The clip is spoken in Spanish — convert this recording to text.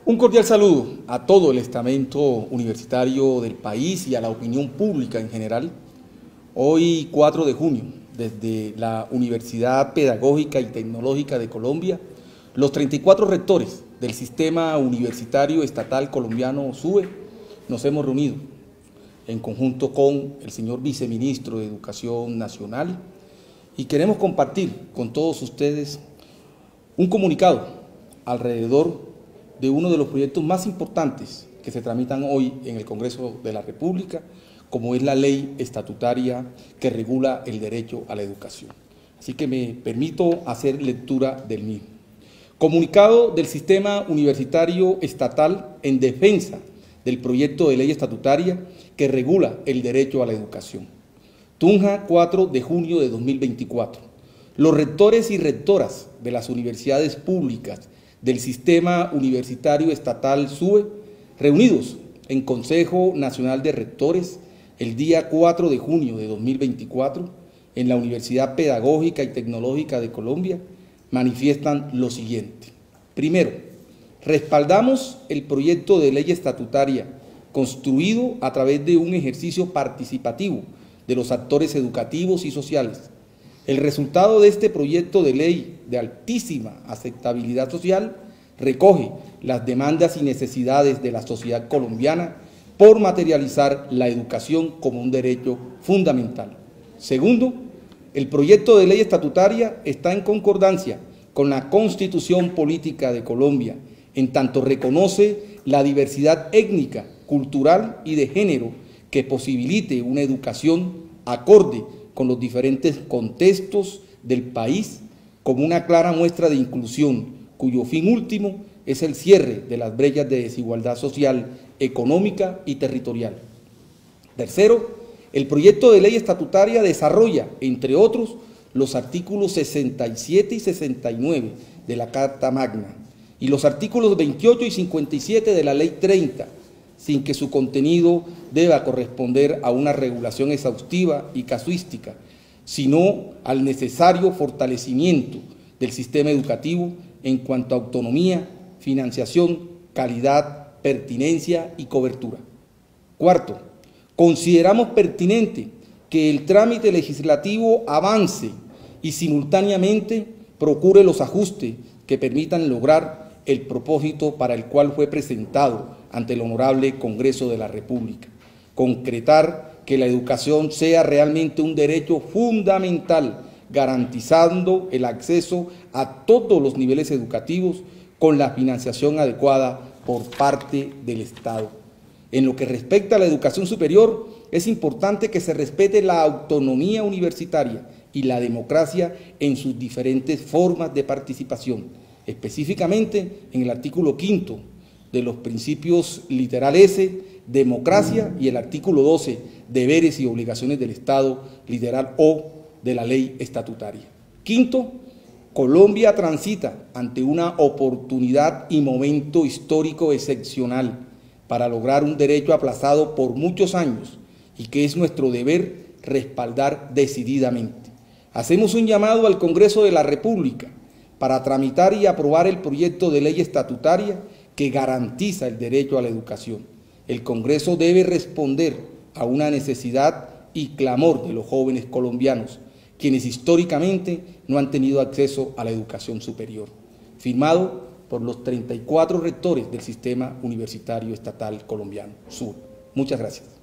Un cordial saludo a todo el estamento universitario del país y a la opinión pública en general. Hoy, 4 de junio, desde la Universidad Pedagógica y Tecnológica de Colombia, los 34 rectores del Sistema Universitario Estatal Colombiano SUBE nos hemos reunido en conjunto con el señor Viceministro de Educación Nacional y queremos compartir con todos ustedes un comunicado alrededor de uno de los proyectos más importantes que se tramitan hoy en el Congreso de la República, como es la ley estatutaria que regula el derecho a la educación. Así que me permito hacer lectura del mismo. Comunicado del Sistema Universitario Estatal en defensa del proyecto de ley estatutaria que regula el derecho a la educación. Tunja, 4 de junio de 2024. Los rectores y rectoras de las universidades públicas del Sistema Universitario Estatal SUBE, reunidos en Consejo Nacional de Rectores el día 4 de junio de 2024 en la Universidad Pedagógica y Tecnológica de Colombia, manifiestan lo siguiente. Primero, respaldamos el proyecto de ley estatutaria construido a través de un ejercicio participativo de los actores educativos y sociales. El resultado de este proyecto de ley de altísima aceptabilidad social recoge las demandas y necesidades de la sociedad colombiana por materializar la educación como un derecho fundamental. Segundo, el proyecto de ley estatutaria está en concordancia con la Constitución Política de Colombia, en tanto reconoce la diversidad étnica, cultural y de género que posibilite una educación acorde con los diferentes contextos del país, como una clara muestra de inclusión, cuyo fin último es el cierre de las brechas de desigualdad social, económica y territorial. Tercero, el proyecto de ley estatutaria desarrolla, entre otros, los artículos 67 y 69 de la Carta Magna y los artículos 28 y 57 de la Ley 30, sin que su contenido deba corresponder a una regulación exhaustiva y casuística, sino al necesario fortalecimiento del sistema educativo en cuanto a autonomía, financiación, calidad, pertinencia y cobertura. Cuarto, consideramos pertinente que el trámite legislativo avance y simultáneamente procure los ajustes que permitan lograr el propósito para el cual fue presentado ante el Honorable Congreso de la República, concretar que la educación sea realmente un derecho fundamental, garantizando el acceso a todos los niveles educativos con la financiación adecuada por parte del Estado. En lo que respecta a la educación superior, es importante que se respete la autonomía universitaria y la democracia en sus diferentes formas de participación, específicamente en el artículo 5 de los principios literal S, democracia, y el artículo 12, deberes y obligaciones del Estado, literal O, de la ley estatutaria. Quinto, Colombia transita ante una oportunidad y momento histórico excepcional para lograr un derecho aplazado por muchos años y que es nuestro deber respaldar decididamente. Hacemos un llamado al Congreso de la República para tramitar y aprobar el proyecto de ley estatutaria que garantiza el derecho a la educación. El Congreso debe responder a una necesidad y clamor de los jóvenes colombianos, quienes históricamente no han tenido acceso a la educación superior. Firmado por los 34 rectores del Sistema Universitario Estatal Colombiano, SUBE. Muchas gracias.